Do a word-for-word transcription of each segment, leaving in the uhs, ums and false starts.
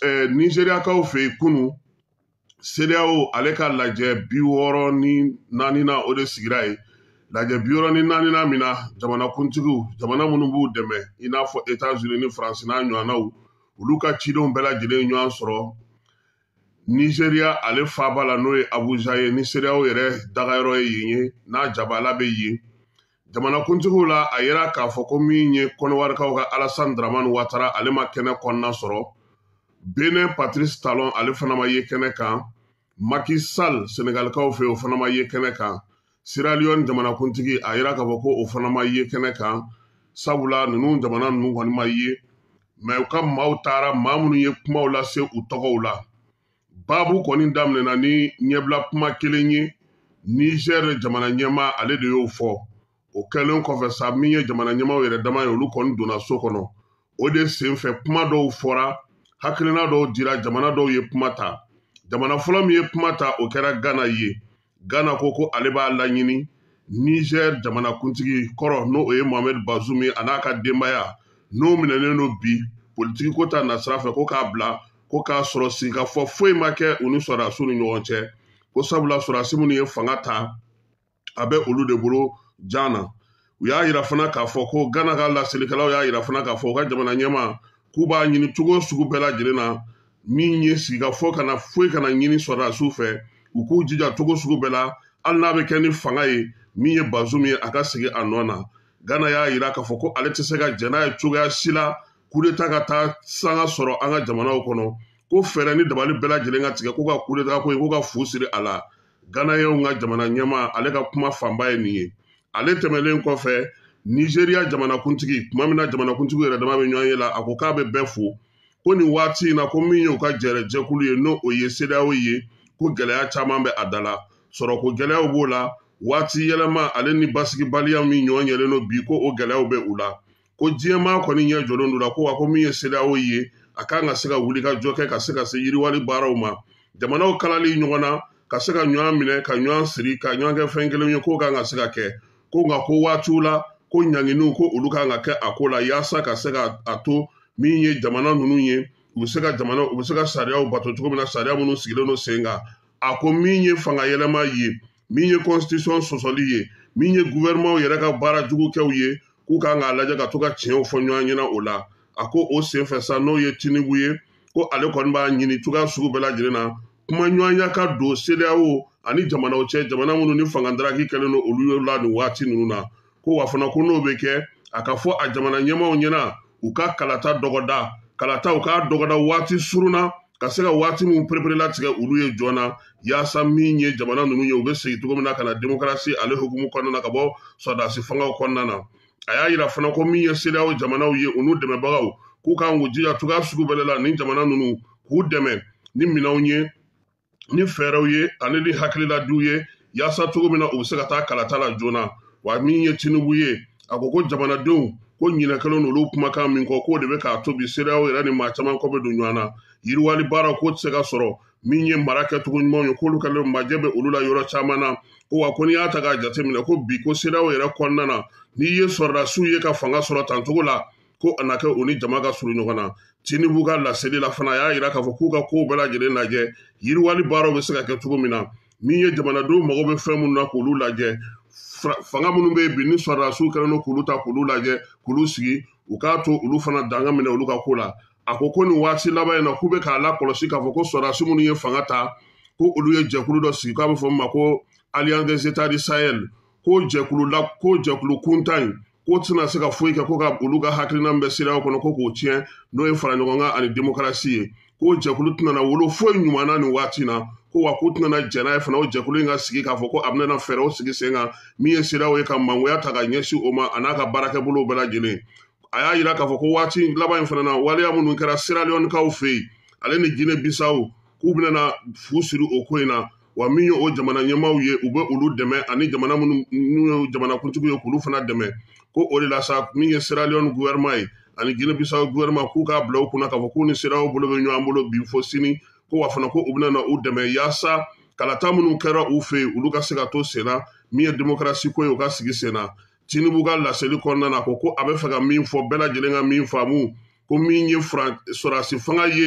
eh, Nigeria kaw fe kunu C D A O ale ka lajɛ bi wɔɔrɔ ni naani na o de sigira ye lajɛ bi wɔɔrɔ ni naani na min na jamana kuntigiw jamana minnu b'u dɛmɛ i n'a fɔ États-Unis ni France n'a ɲɔgɔnnaw olu ka cidenw bɛɛ lajɛlen ɲɔgɔn sɔrɔ Nigeria ale faaba la n'o ye Abuja ye ni C D A O yɛrɛ dagayɔrɔ ye yen ye n'a jabala bɛ yen jamana kuntigiw la a yera k'a fɔ ko min ye kɔnɔwarikaw ka Alassane Dramane Ouattara ale ma kɛnɛ kɔnɔna sɔrɔ Benin Patrice Talon ale fana ma ye kɛnɛ kan Macky Sall Senegalikaw fɛ o fana ma ye kɛnɛ kan Sierra Leone jamana kuntigi a yera k'a fɔ ko o fana ma ye kɛnɛ kan sabula ninnu jamana ninnu kɔni ma ye mɛ u ka maaw taara maa minnu ye kumaw lase u tɔgɔw la baabu kɔni daminɛna ni ɲɛbila kuma kelen ye Niger jamana ɲɛmaa ale de y'o fɔ o kɛlen kɔfɛ sa min ye jamana ɲɛmaaw yɛrɛ dama ye olu kɔni donna so kɔnɔ o de senfɛ kuma dɔw fɔra hakilina dɔw dira jamana dɔw ye kuma ta jamana fɔlɔ min ye kuma ta o kɛra Ghana ye Ghana ko ko ale b'a laɲini Niger jamana kuntigi kɔrɔ n'o ye Mohamed Bazoum ye a n'a ka denbaya n'o minɛnen don bi politiki ko ta nasira fɛ ko k'a bila ko k'a sɔrɔ sigikafɔ foyi ma kɛ u ni sɔrɔdasiw ni ɲɔgɔn cɛ ko sabula sɔrɔdasi minnu ye fanga ta a bɛ olu de bolo jan na u y'a yira fana k'a fɔ ko Ghana ka laselilikɛlaw y'a yira fana k'a fɔ u ka jamana ɲɛmaa k'u b'a ɲini cogo sugu bɛɛ lajɛlen na min ye sigikafɔ kana foyi kana ɲini sɔrɔdasiw fɛ u k'u jija cogo sugu bɛɛ la hali n'a bɛ kɛ ni fanga ye min ye Bazoum ye a ka segin a nɔ na Ghana y'a yira k'a fɔ ko ale tɛ se ka jɛn n'a ye cogoya si la coup d'état ka taa sanga sɔrɔ an ka jamanaw kɔnɔ ko fɛɛrɛ ni dabali bɛɛ lajɛlen ka tigɛ ko ka coup d'état ko ye ko ka fu siri a la Ghanayɛnw ka jamana ɲɛmaa ale ka kuma fanba ye nin ye ale tɛmɛlen kɔfɛ Nigeria jamana kuntigi tuma min na jamana kuntigi yɛrɛ dama bɛ ɲɔgɔn ye la a ko k'a bɛ bɛɛ fo ko nin waati in na ko min ye u ka jɛrɛ jɛkulu ye n'o o ye C D A O ye ko gɛlɛya caman bɛ a da la sɔrɔko gɛlɛyaw b'o la waati yɛlɛma ale ni basigibaliya min ɲɔgɔn yɛlɛlen don bi ko o gɛlɛyaw bɛ u la ko diɲɛmaa kɔni ɲɛ jɔlen don la ko wa ko min ye C D A O ye a kan ka se ka wuli ka jɔ kɛ ka se ka se yiriwali baaraw ma jamanaw kalali ɲɔgɔn na ka se ka ɲɔgɔn minɛ ka ɲɔgɔn siri ka ɲɔgɔn kɛ fɛn kelen ye k'o kan ka se ka kɛ ko nka ko waatiw la ko ɲanginiw ko olu kan ka kɛ a ko la yaasa ka se ka a to min ye jamana ninnu ye u bɛ se ka jamana u bɛ se ka sariyaw bato cogo min na sariya minnu sigilen don sen kan a ko min ye fanga yɛlɛma ye min ye constitution sɔsɔli ye min ye gouvernement yɛrɛ ka baara jugu kɛw ye k'u kan k'a lajɛ ka to ka tiɲɛw fɔ ɲɔgɔn ɲɛna o la a ko o senfɛ sa n'o ye Tinubu ye ko ale kɔni b'a ɲini cogoya sugu bɛɛ lajɛlen na kuma ɲɔgɔnya ka don C D A O ani jamanaw cɛ jamana minnu ni fanga daraki kɛlen don olu la nin waati ninnu na ko wa fana ko n'o bɛ kɛ a ka fɔ a jamana ɲɛmaaw ɲɛna u ka kalata dɔgɔda kalata u k'a dɔgɔda waati surunna ka se ka waati min perepere latigɛ olu ye joona yaasa min ye jamana ninnu ye u bɛ segin cogo min na ka na démocratie ale hukumu kɔnɔna na ka bɔ sɔrɔdasi fangaw kɔnɔna na a y'a yira fana ko min ye C D A O jamanaw ye u n'u dɛmɛbagaw k'u kan k'u jija cogoya sugu bɛɛ la ni jamana ninnu k'u dɛmɛ ni minɛnw ye ni fɛɛrɛw ye ani ni hakililadiw ye yaasa cogo min na u bɛ se ka taa kalata la joona wa min ye Tinubu ye a ko ko jamanadenw ko ɲinɛ kelen n'olu kumakan min kɔ k'o de bɛ k'a to bi C D A O yɛrɛ ni maa caman kɔ bɛ don ɲɔgɔn na yiriwali baara k'o tɛ se ka sɔrɔ min ye mara kɛcogo ɲumanw ye k'olu kɛlen majɛ bɛ olu la yɔrɔ caman na ko wa ko n'i y'a ta k'a jateminɛ ko bi ko C D A O yɛrɛ kɔnɔna na n'i ye sɔrɔdasiw ye ka fanga sɔrɔ tancogo la ko a na kɛ o ni jama ka surun ɲɔgɔn na Tinubu ka laseli la fana a y'a yira k'a fɔ k'u ka kow bɛɛ lajɛlen lajɛ yiriwali baaraw bɛ se ka kɛ cogo min na min ye jamanadenw mago bɛ fɛn minnu na k'olu lajɛ fanga minnu bɛ yen bi ni sɔrɔdasiw kɛlen don k'olu ta k'olu lajɛ k'olu sigi u k'a to olu fana danga minɛ olu ka ko la a ko ko nin waati laban in na k'u bɛ k'a lakɔlɔsi k'a fɔ ko sɔrɔdasi minnu ye fanga ta ko olu ye jɛkulu dɔ sigi k'a bɛ fɔ min ma ko Alliance des États du Sahel ko jɛkulu la ko jɛkulu kuntan in k'o tɛna se ka foyi kɛ ko ka olu ka hakilina bɛ C D A O kɔnɔ ko k'o tiɲɛ n'o ye fara ɲɔgɔn kan ani démocratie ye k'o jɛkulu tɛna na wolo foyi ɲuman na nin waati in na ko wa k'u tɛna na jɛn n'a ye fana o jɛkulu in ka sigi k'a fɔ ko a bɛna fɛɛrɛw sigi sen kan min ye C D A O ye ka mangoya ta ka ɲɛsin o ma a n'a ka baarakɛbolow bɛɛ lajɛlen a y'a yira k'a fɔ ko waati laban in fana na waleya minnu kɛra Sierra Leone kaw fɛ yen ale ni Guinée Bissau k'u bɛna fu siri o ko in na wa min ye o jamana ɲɛmaaw ye u bɛ olu dɛmɛ ani jamana minnu n'u ye jamana kuntigi ye k'olu fana dɛmɛ ko o de la sa min ye Sierra Leone gouvernement ye ani Guinée Bissau gouvernement k'u k'a bila u kunna k'a fɔ k'u ni C D A O bolo bɛ ɲɔgɔn bolo bi fo sini ko wa fana ko u bɛna na u dɛmɛ yaasa kalata minnu kɛra u fɛ yen olu ka se ka to sen na min ye démocratie ko ye u ka sigi sen na Tinubu ka laseli kɔnɔna na ko ko a bɛ fɛ ka min fɔ bɛɛ lajɛlen ka min faamu ko min ye sɔrɔdasi fanga ye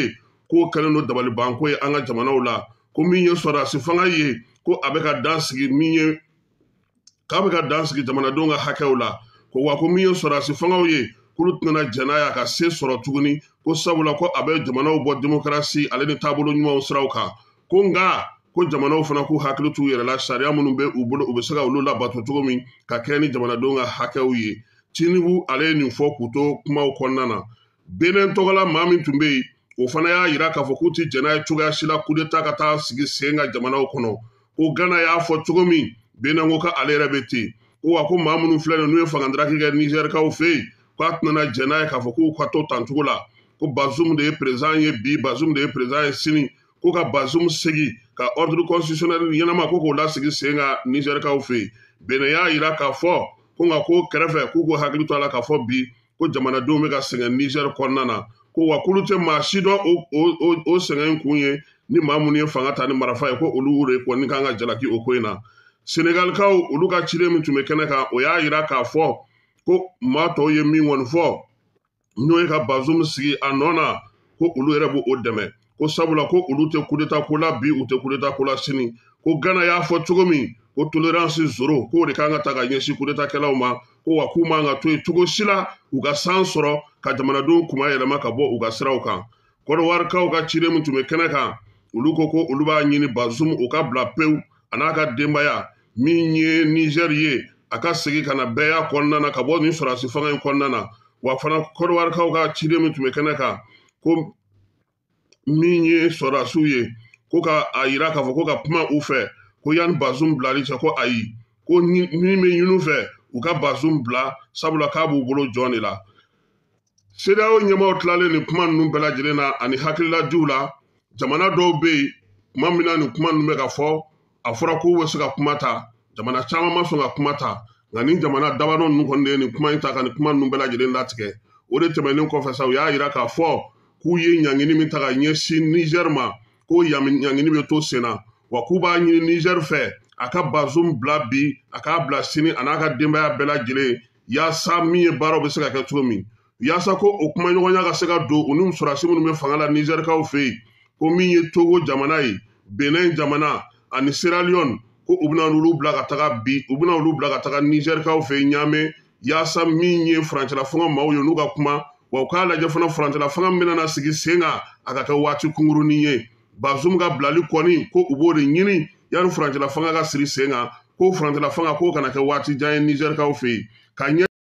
k'o kɛlen don dabalibanko ye an ka jamanaw la ko min ye sɔrɔdasi fanga ye ko a bɛ ka dan sigi min ye k'a bɛ ka dan sigi jamanadenw ka hakɛw la ko wa ko min ye sɔrɔdasi fangaw ye k'olu tɛna jɛn n'a ye a ka se sɔrɔ tuguni ko sabula ko a bɛ jamanaw bɔ démocratie ale ni taabolo ɲumanw siraw kan ko nka ko jamanaw fana k'u hakili t'u yɛrɛ la sariya minnu bɛ u bolo u bɛ se ka olu labato cogo min ka kɛ ni jamanadenw ka hakɛw ye Tinubu ale ye nin fɔ k'u to kumaw kɔnɔna na Benin tɔgɔla maa min tun bɛ yen o fana y'a jira k'a fɔ k'u tɛ jɛn n'a ye cogoya si la coup d'état ka taa sigi sen ka jamanaw kɔnɔ ko Ghana y'a fɔ cogo min Benin ko k'ale yɛrɛ bɛ ten ko wa ko maa minnu filɛ nin n'u ye fangadaraki kɛ Nigɛrikaw fɛ yen k'a tɛna jɛn n'a ye k'a fɔ k'u ka to tancogo la ko Bazoum de ye président ye bi Bazoum de ye président ye sini ko ka Bazoum segi ka ordre constitutionnel ɲɛnama ko k'o lasigi sen ka Nigɛrikaw fɛ yen Benin y'a jira k'a fɔ ko nka ko kɛrɛfɛ k'u k'u hakili to a la k'a fɔ bi ko jamanadenw bɛ ka sɛgɛn Niger kɔnɔna na ko wa k'olu tɛ maa si dɔn o sɛgɛn kun ye ni maa minnu ye fanga ta ni marifa ye ko olu de kɔni kan ka jalaki o ko in na Senegalikaw olu ka ciden min tun bɛ kɛnɛ kan o y'a jira k'a fɔ ko maa tɔw ye min kɔni fɔ n'o ye ka Bazoum sigi a nɔ na ko olu yɛrɛ b'o dɛmɛ ko sabula ko olu tɛ coup d'état ko la bi u tɛ coup d'état ko la sini ko Ghana y'a fɔ cogo min ko tolérance zéro k'o de kan ka ta ka ɲɛsin coup d'état kɛlaw ma ko wa k'u man ka to yen cogo si la u ka san sɔrɔ ka jamanadenw kuma yɛlɛma ka bɔ u ka siraw kan Kɔdiwarikaw ka ciden min tun bɛ kɛnɛ kan olu ko ko olu b'a ɲini Bazoum o ka bila pewu a n'a ka denbaya min ye Niger ye a ka segin ka na bɛɛya kɔnɔna na ka bɔ nin sɔrɔdasi fanga in kɔnɔna na wa fana Kɔdiwarikaw ka ciden min tun bɛ kɛnɛ kan ko min ye sɔrɔdasiw ye ko ka a jira k'a fɔ ko ka kuma u fɛ ko yanni Bazoum bilali cɛ ko ayi ko min bɛ ɲini u fɛ u ka Bazoum bila sabula k'a b'u bolo jɔn de la CEDEAO ɲɛmaaw tilalen nin kuma ninnu bɛɛ lajɛlen na ani hakililadiw la jamana dɔw bɛ yen tuma min na nin kuma ninnu bɛ ka fɔ a fɔra k'u bɛ se ka kuma ta jamana caman ma sɔn ka kuma ta nka nin jamana dabadɔ ninnu kɔni de ye nin kuma in ta ka nin kuma ninnu bɛɛ lajɛlen latigɛ o de tɛmɛnen kɔfɛ sa u y'a jira k'a fɔ k'u ye ɲangini min ta ka ɲɛsin Niger ma ko ɲangini bɛ to sen na wa k'u b'a ɲini Niger fɛ a ka Bazoum bila bi a k'a bila sini a n'a ka denbaya bɛɛ lajɛlen yaasa min ye baaraw bɛ se ka kɛ cogo min yaasa ko o kuma ɲɔgɔnya ka se ka don u ni sɔrɔdasi minnu bɛ fanga la Nigɛrikaw fɛ yen ko min ye Togo jamana ye Benin jamana ani Sierra Leone ko u bɛna olu bila ka taga bi u bɛna olu bila ka taga Nigɛrikaw fɛ yen ɲaamɛ yaasa min ye furancɛla fanga maaw ye n'u ka kuma wa u k'a lajɛ fana furancɛla fanga min bɛna sigi sen kan a ka kɛ waati kunkurunin ye Bazoum ka bilali kɔni ko u b'o de ɲini yanni furancɛla fanga ka siri sen kan ko furancɛla fanga k'o kana kɛ waati jan ye Nigɛrikaw fɛ yen ka ɲɛ